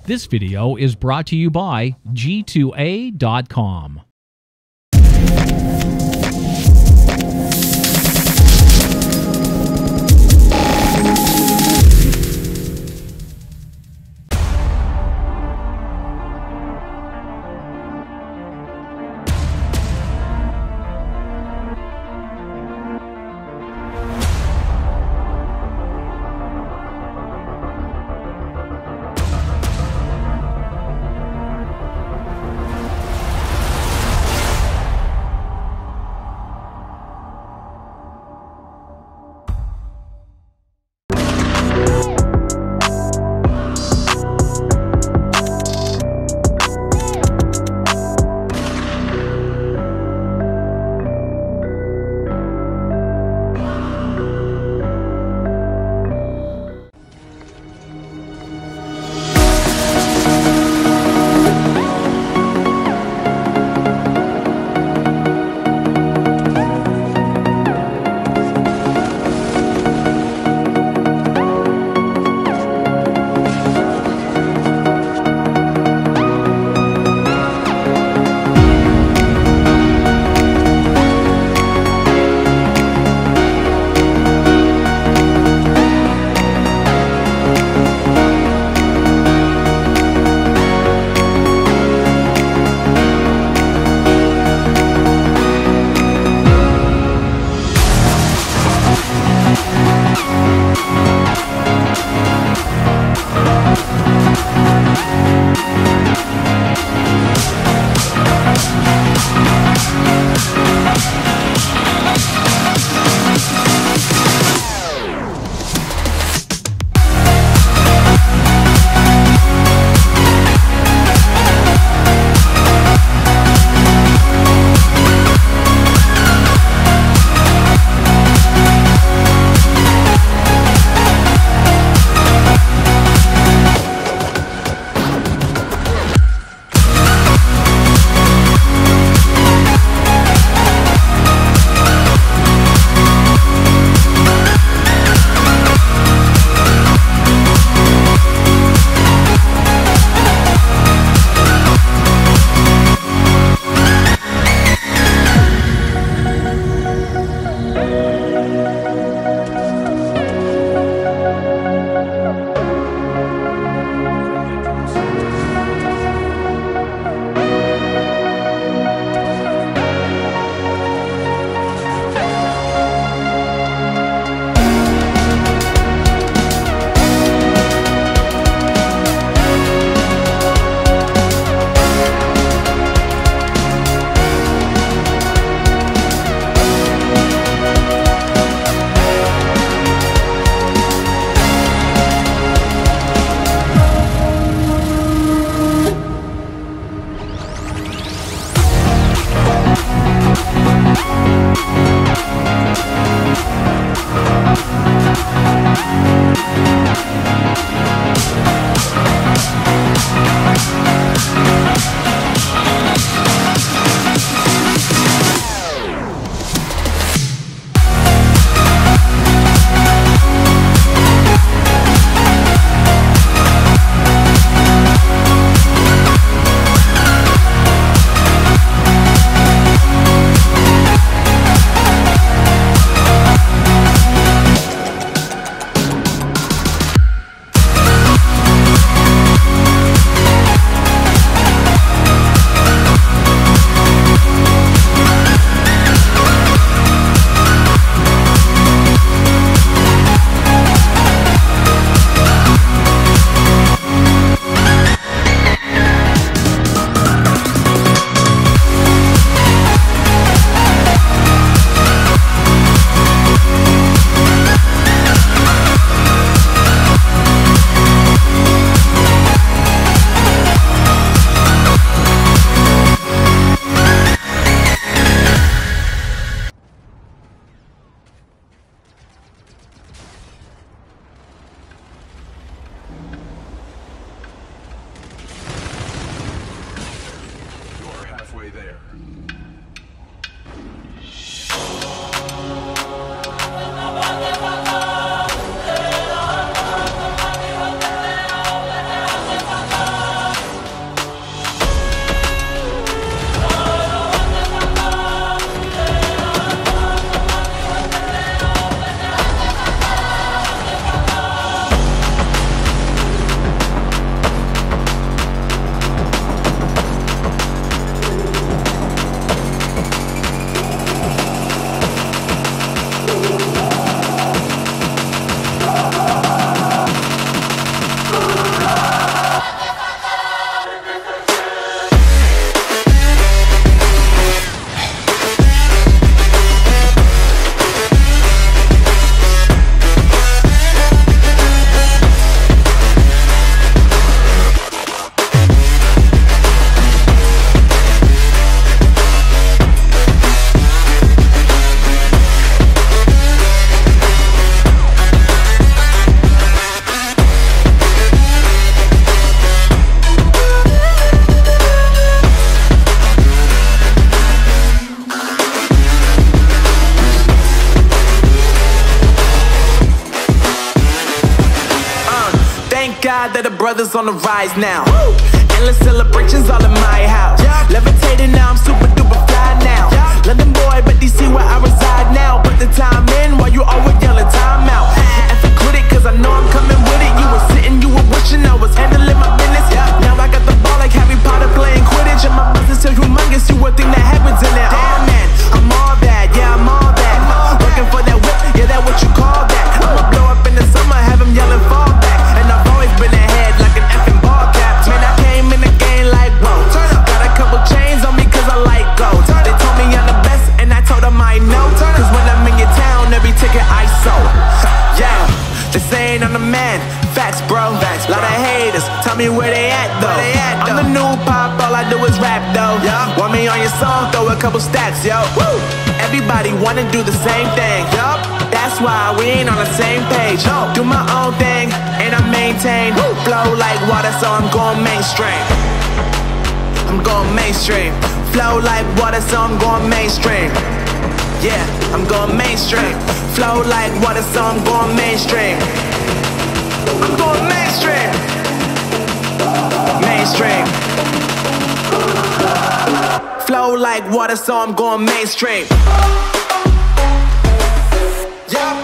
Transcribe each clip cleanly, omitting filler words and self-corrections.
This video is brought to you by G2A.com. sky that the brothers on the rise now. Endless celebrations all in my house. Levitating now, I'm super duper fly now. London boy, but DC where I reside now. Put the time in while you always yelling time out. And quit it, cause I know I'm coming with it. You were sitting, you were wishing I was handling my business. Now I got the ball like Harry Potter playing Quidditch. And my business so humongous, you would think that happens in there. Damn man, I'm all that, yeah I'm all that. Working for that whip, yeah that what you call that. I'ma blow up in the summer, have them yelling fall back. And I've always been ahead like an effing ball cap. Man, I came in the game like whoa. Got a couple chains on me cause I like gold. They told me I'm the best and I told them I know. Cause when I'm in your town, every ticket I sold. Yeah, they saying I'm the man. Facts bro, lot of haters, tell me where they at though. I'm the new pop, all I do is rap though. Want me on your song, throw a couple stacks, yo. Woo! Everybody wanna do the same thing, yup. That's why we ain't on the same page. Do my own thing, and I maintain. Flow like water, so I'm going mainstream. I'm going mainstream. Flow like water, so I'm going mainstream. Yeah, I'm going mainstream. Flow like water, so I'm going mainstream. I'm going mainstream. Mainstream. Flow like water, so I'm going mainstream. Yeah.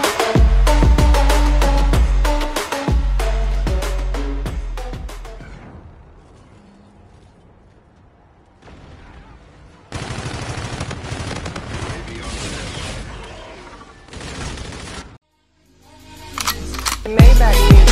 Maybach.